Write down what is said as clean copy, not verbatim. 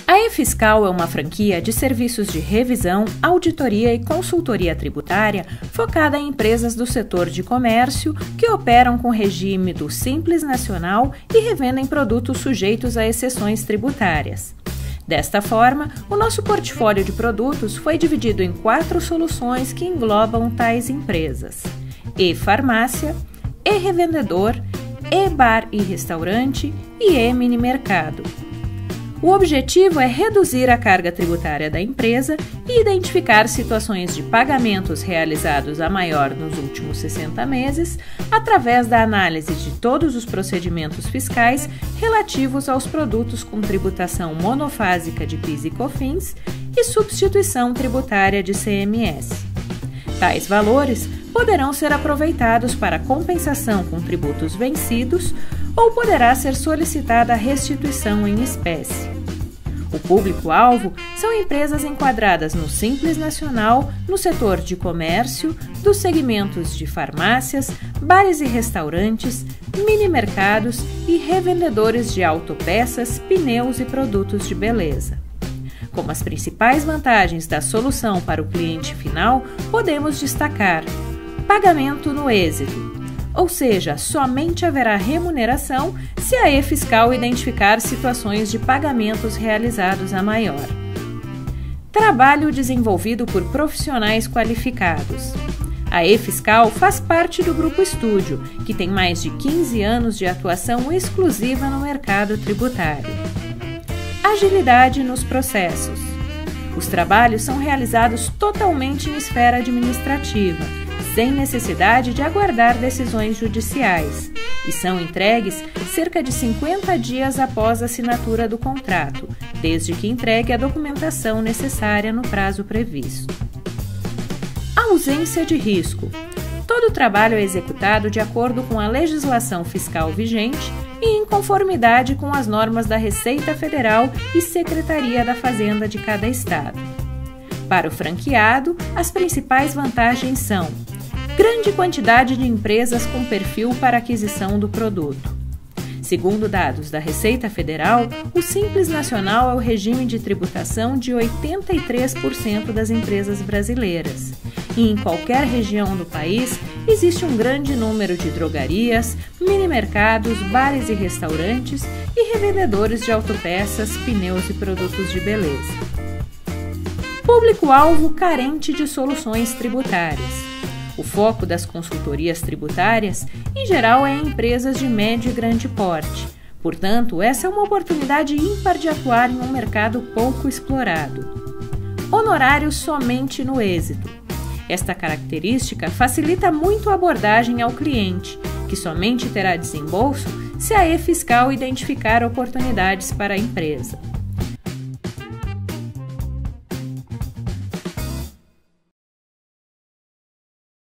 A eFiscal é uma franquia de serviços de revisão, auditoria e consultoria tributária focada em empresas do setor de comércio que operam com regime do Simples Nacional e revendem produtos sujeitos a exceções tributárias. Desta forma, o nosso portfólio de produtos foi dividido em 4 soluções que englobam tais empresas: e-farmácia, e-revendedor, e-bar e restaurante e e-mini mercado. O objetivo é reduzir a carga tributária da empresa e identificar situações de pagamentos realizados a maior nos últimos 60 meses, através da análise de todos os procedimentos fiscais relativos aos produtos com tributação monofásica de PIS e COFINS e substituição tributária de CMS. Tais valores poderão ser aproveitados para compensação com tributos vencidos ou poderá ser solicitada a restituição em espécie. O público-alvo são empresas enquadradas no Simples Nacional, no setor de comércio, dos segmentos de farmácias, bares e restaurantes, mini-mercados e revendedores de autopeças, pneus e produtos de beleza. Como as principais vantagens da solução para o cliente final, podemos destacar: pagamento no êxito, ou seja, somente haverá remuneração se a eFiscal identificar situações de pagamentos realizados a maior. Trabalho desenvolvido por profissionais qualificados. A eFiscal faz parte do Grupo Estúdio, que tem mais de 15 anos de atuação exclusiva no mercado tributário. Agilidade nos processos. Os trabalhos são realizados totalmente em esfera administrativa, sem necessidade de aguardar decisões judiciais, e são entregues cerca de 50 dias após a assinatura do contrato, desde que entregue a documentação necessária no prazo previsto. Ausência de risco. Todo o trabalho é executado de acordo com a legislação fiscal vigente e em conformidade com as normas da Receita Federal e Secretaria da Fazenda de cada estado. Para o franqueado, as principais vantagens são: grande quantidade de empresas com perfil para aquisição do produto. Segundo dados da Receita Federal, o Simples Nacional é o regime de tributação de 83% das empresas brasileiras. E em qualquer região do país, existe um grande número de drogarias, mini-mercados, bares e restaurantes e revendedores de autopeças, pneus e produtos de beleza. Público-alvo carente de soluções tributárias. O foco das consultorias tributárias, em geral, é em empresas de médio e grande porte. Portanto, essa é uma oportunidade ímpar de atuar em um mercado pouco explorado. Honorários somente no êxito. Esta característica facilita muito a abordagem ao cliente, que somente terá desembolso se a eFiscal identificar oportunidades para a empresa.